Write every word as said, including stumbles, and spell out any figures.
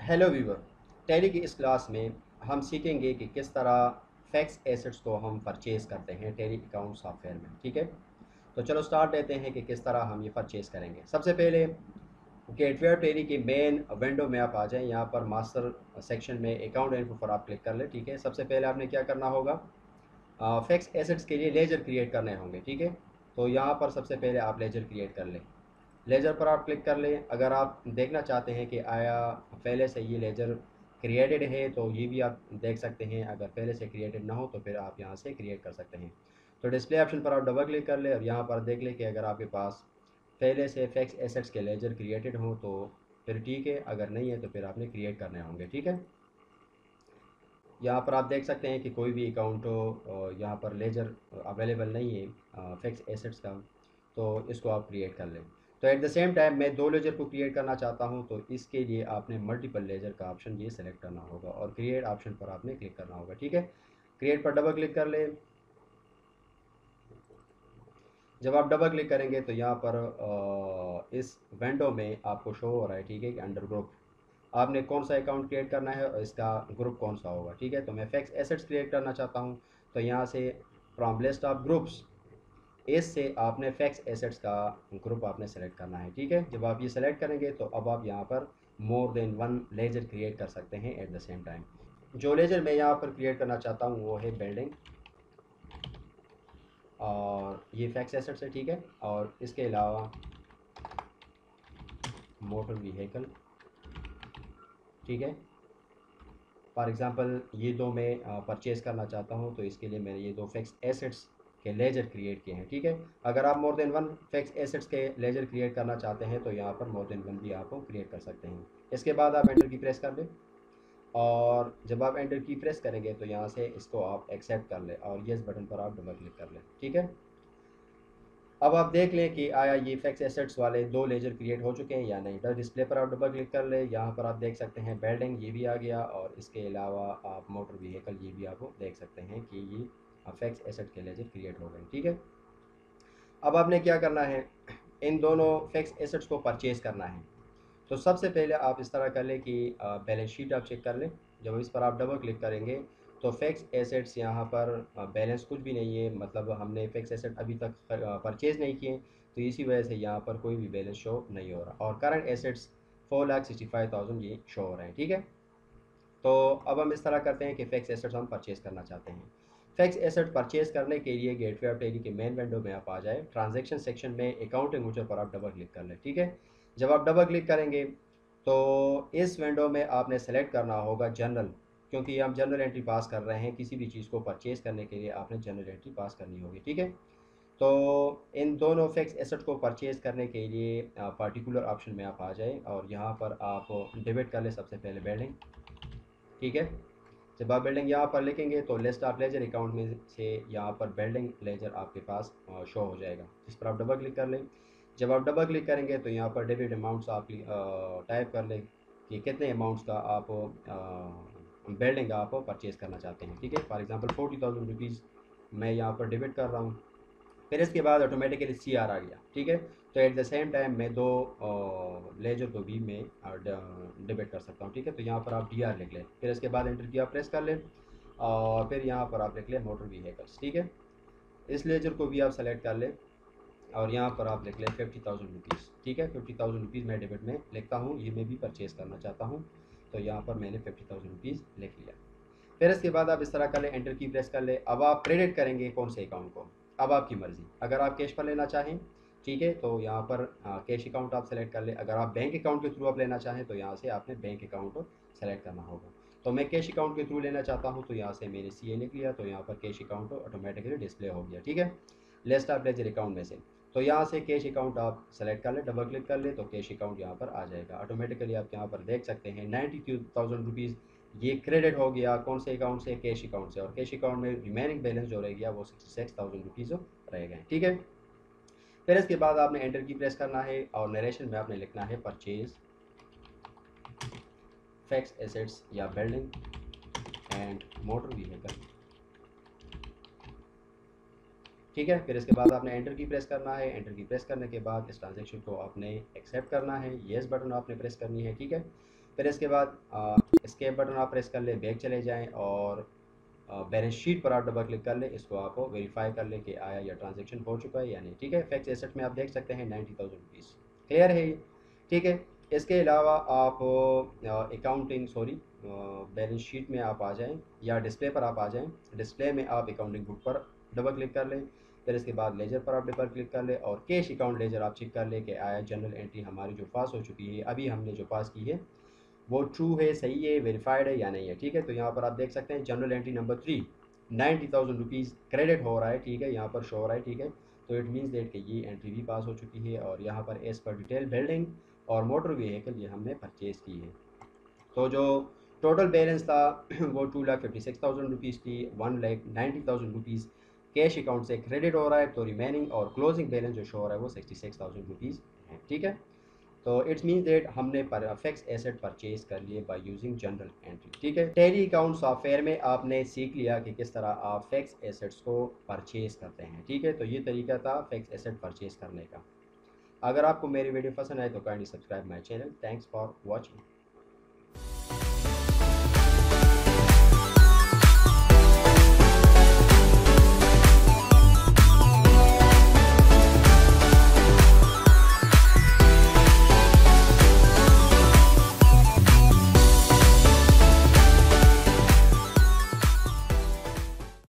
Hello viewer. Tally की इस class में हम सीखेंगे कि किस तरह फैक्स एसेट्स को हम परचेज़ करते हैं टैली अकाउंट सॉफ्टवेयर में। ठीक है, तो चलो स्टार्ट लेते हैं कि किस तरह हम ये परचेज़ करेंगे। सबसे पहले गेटवे टैली की मेन विंडो में आप आ जाएं। यहाँ पर मास्टर सेक्शन में अकाउंट इन्फो पर आप क्लिक कर लें। ठीक है, सबसे पहले आपने क्या करना होगा, फैक्स एसेट्स के लिए लेजर क्रिएट करने होंगे। ठीक है, तो यहाँ पर सबसे पहले आप लेजर क्रिएट कर लें। लेजर पर आप क्लिक कर लें। अगर आप देखना चाहते हैं कि आया पहले से ये लेजर क्रिएटेड है तो ये भी आप देख सकते हैं। अगर पहले से क्रिएटेड ना हो तो फिर आप यहाँ से क्रिएट कर सकते हैं। तो डिस्प्ले ऑप्शन पर आप डबल क्लिक कर लें और यहाँ पर देख लें कि अगर आपके पास पहले से फैक्स एसेट्स के लेजर क्रिएटेड हो तो फिर ठीक है, अगर नहीं है तो फिर आपने क्रिएट करने होंगे। ठीक है, यहाँ पर आप देख सकते हैं कि कोई भी अकाउंट हो, यहाँ पर लेजर अवेलेबल नहीं है फिक्स एसेट्स का, तो इसको आप क्रिएट कर लें। तो एट द सेम टाइम मैं दो लेजर को क्रिएट करना चाहता हूँ, तो इसके लिए आपने मल्टीपल लेजर का ऑप्शन ये सेलेक्ट करना होगा और क्रिएट ऑप्शन पर आपने क्लिक करना होगा। ठीक है, क्रिएट पर डबल क्लिक कर लें। जब आप डबल क्लिक करेंगे तो यहाँ पर अ, इस विंडो में आपको शो हो रहा है, ठीक है, कि अंडर ग्रुप आपने कौन सा अकाउंट क्रिएट करना है और इसका ग्रुप कौन सा होगा। ठीक है, तो मैं फैक्स एसेट्स क्रिएट करना चाहता हूँ, तो यहाँ से फ्रॉम लिस्ट ऑफ ग्रुप्स इस से आपने फैक्स एसेट्स का ग्रुप आपने सेलेक्ट करना है। ठीक है, जब आप ये सेलेक्ट करेंगे तो अब आप यहाँ पर more than one ledger create कर सकते हैं एट द सेम टाइम। जो लेजर मैं यहाँ पर क्रिएट करना चाहता हूँ वो है बिल्डिंग, और ये फैक्स एसेट्स है। ठीक है, और इसके अलावा मोटर व्हीकल। ठीक है, फॉर एग्ज़ाम्पल ये दो मैं परचेज़ करना चाहता हूँ, तो इसके लिए मैंने ये दो फिक्स एसेट्स के लेजर क्रिएट किए हैं। ठीक है, अगर आप more than one fixed assets के लेजर क्रिएट करना चाहते हैं तो यहाँ पर मोर देन वन भी आप क्रिएट कर सकते हैं। इसके बाद आप एंटर की प्रेस कर लें, और जब आप एंटर की प्रेस करेंगे तो यहाँ से इसको आप एक्सेप्ट कर लें और येस बटन पर आप डबल क्लिक कर लें। ठीक है, अब आप देख लें कि आया ये फैक्स एसेट्स वाले दो लेजर क्रिएट हो चुके हैं या नहीं। तो डिस्प्ले पर आप डबल क्लिक कर ले, यहाँ पर आप देख सकते हैं बिल्डिंग ये भी आ गया, और इसके अलावा आप मोटर व्हीकल ये भी आप देख सकते हैं कि ये फैक्स एसेट के लेजर क्रिएट हो गए। ठीक है, अब आपने क्या करना है, इन दोनों फैक्स एसेट्स को परचेज़ करना है। तो सबसे पहले आप इस तरह कर लें कि बैलेंस शीट आप चेक कर लें। जब इस पर आप डबल क्लिक करेंगे तो फैक्स एसेट्स यहाँ पर बैलेंस कुछ भी नहीं है, मतलब हमने फैक्स एसेट अभी तक परचेज़ नहीं किए, तो इसी वजह से यहाँ पर कोई भी बैलेंस शो नहीं हो रहा, और current assets four lakh sixty five thousand ये शो हो रहे हैं। ठीक है, तो अब हम इस तरह करते हैं कि फैक्स एसेट्स हम परचेज़ करना चाहते हैं। फैक्स एसेट परचेज़ करने के लिए गेटवे ऑफ टैली के मेन विंडो में आप आ जाए। ट्रांजैक्शन सेक्शन में अकाउंटिंग व्यूचर पर आप डबल क्लिक कर लें। ठीक है, जब आप डबल क्लिक करेंगे तो इस विंडो में आपने सेलेक्ट करना होगा जनरल, क्योंकि हम जनरल एंट्री पास कर रहे हैं। किसी भी चीज़ को परचेज़ करने के लिए आपने जनरल एंट्री पास करनी होगी। ठीक है, तो इन दोनों फिक्स एसेट को परचेज़ करने के लिए पर्टिकुलर ऑप्शन में आप आ जाए और यहाँ पर आप डेबिट कर लें सबसे पहले बिल्डिंग। ठीक है, जब आप बिल्डिंग यहाँ पर लिखेंगे तो लिस्ट ऑफ लेजर अकाउंट में से यहाँ पर बिल्डिंग लेजर आपके पास शो हो जाएगा, जिस पर आप डबल क्लिक कर लें। जब आप डबल क्लिक करेंगे तो यहाँ पर डेबिट अमाउंट्स आप टाइप कर लें कि कितने अमाउंट्स का आप बिल्डिंग आप परचेज़ करना चाहते हैं। ठीक है, for example forty thousand rupees मैं यहाँ पर डेबिट कर रहा हूँ। फिर इसके बाद ऑटोमेटिकली सी आर आ गया। ठीक है, तो एट द सेम टाइम मैं दो लेजर को भी मैं डिबेट कर सकता हूँ। ठीक है, तो यहाँ पर आप डी आर लिख लें, फिर इसके बाद एंटर की आप प्रेस कर लें, और फिर यहाँ पर आप लिख लें मोटर व्हीकल्स। ठीक है, इस लेजर को भी आप सेलेक्ट कर लें और यहाँ पर आप लिख लें फिफ्टी थाउजेंड रुपीज़। ठीक है, फिफ्टी थाउजेंड रुपीज़ मैं डेबिट में लिखता हूँ, ये मैं भी परचेज़ करना चाहता हूँ, तो यहाँ पर मैंने फिफ्टी थाउजेंड रुपीज़ लिख लिया। फिर इसके बाद आप इस तरह कर लें, एंटर की प्रेस कर लें। अब आप क्रेडिट करेंगे कौन से अकाउंट को, अब आपकी मर्ज़ी। अगर आप कैश पर लेना चाहें, ठीक है, तो यहाँ पर कैश अकाउंट आप सेलेक्ट कर लें। अगर आप बैंक अकाउंट के थ्रू आप लेना चाहें तो यहाँ से आपने बैंक अकाउंट सेलेक्ट करना होगा। तो मैं कैश अकाउंट के थ्रू लेना चाहता हूँ, तो यहाँ से मैंने सी ए लिख लिया, तो यहाँ पर कैश अकाउंट ऑटोमेटिकली डिस्प्ले हो गया। ठीक है, लिस्ट ऑफ लेजर अकाउंट में से तो यहाँ से कैश अकाउंट आप सेलेक्ट कर लें, डबल क्लिक कर लें, तो कैश अकाउंट यहाँ पर आ जाएगा ऑटोमेटिकली। आप यहाँ पर देख सकते हैं नाइन्टी टू थाउजेंड रुपीज़ ये क्रेडिट हो गया कौन से अकाउंट से, कैश अकाउंट से, और कैश अकाउंट में रिमेनिंग बैलेंस जो रह गया वो सिक्सटी सिक्स थाउजेंड रुपीज़ रह गए। ठीक है, फिर इसके बाद आपने एंटर की प्रेस करना है और नरेशन में आपने लिखना है परचेज फैक्स एसेट्स या बिल्डिंग एंड मोटर व्हीकल। ठीक है, फिर इसके बाद आपने एंटर की प्रेस करना है। एंटर की प्रेस करने के बाद इस ट्रांजेक्शन को आपने एक्सेप्ट करना है, येस बटन आपने प्रेस करनी है। ठीक है, फिर इसके बाद एस्केप बटन आप प्रेस कर ले, बैक चले जाएं और बैलेंस शीट पर आप डबल क्लिक कर ले, इसको आप वेरीफाई कर ले कि आया या ट्रांजेक्शन हो चुका है या नहीं। ठीक है, फैक्स एसेट में आप देख सकते हैं नाइन्टी थाउजेंड रुपीज़ क्लियर है ये। ठीक है, इसके अलावा आप अकाउंटिंग सॉरी बैलेंस शीट में आप आ जाएं या डिस्प्ले पर आप आ जाएं। डिस्प्ले में आप अकाउंटिंग बुक पर डबल क्लिक कर लें, फिर इसके बाद लेजर पर आप डबल क्लिक कर लें और कैश अकाउंट लेजर आप चेक कर लें कि आया जनरल एंट्री हमारी जो पास हो चुकी है, अभी हमने जो पास की है वो ट्रू है, सही है, वेरीफाइड है या नहीं है। ठीक है, तो यहाँ पर आप देख सकते हैं journal entry number three ninety thousand rupees credit हो रहा है। ठीक है, यहाँ पर शो हो रहा है। ठीक है, तो इट मीन्स डेट कि ये एंट्री भी पास हो चुकी है और यहाँ पर एज पर डिटेल बिल्डिंग और मोटर व्हीकल ये हमने परचेज़ की है। तो जो टोटल बैलेंस था वो two lakh fifty six thousand rupees थी, one lakh ninety thousand rupees cash account से क्रेडिट हो रहा है, तो रिमेनिंग और क्लोजिंग बैलेंस जो शो हो रहा है वो सिक्सटी सिक्स थाउजेंड रुपीज़ है। ठीक है, तो इट्स मीन्स दैट हमने पर फिक्स एसेट परचेज कर लिए बाय यूजिंग जनरल एंट्री। ठीक है, टैली अकाउंट सॉफ्टवेयर में आपने सीख लिया कि किस तरह आप फिक्स एसेट्स को परचेज करते हैं। ठीक है, तो ये तरीका था फिक्स एसेट परचेज करने का। अगर आपको मेरी वीडियो पसंद आए तो kindly subscribe my channel. Thanks for watching.